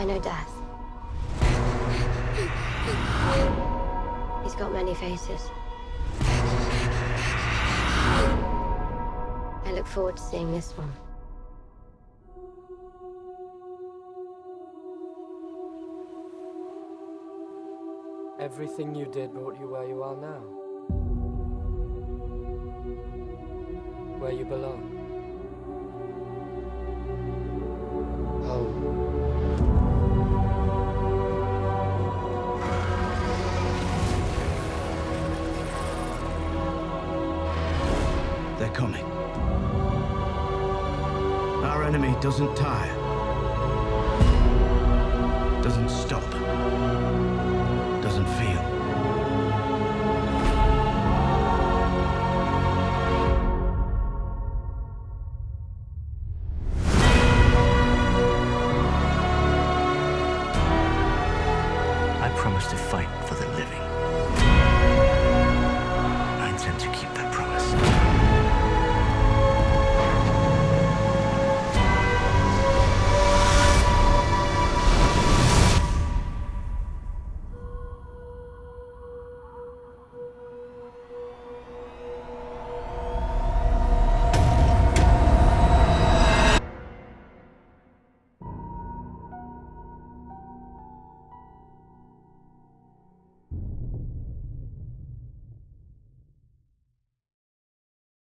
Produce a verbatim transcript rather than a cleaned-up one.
know death. He's got many faces. I look forward to seeing this one. Everything you did brought you where you are now. Where you belong. Home. They're coming. Our enemy doesn't tire. Doesn't stop. Doesn't feel. I promise to fight for the living.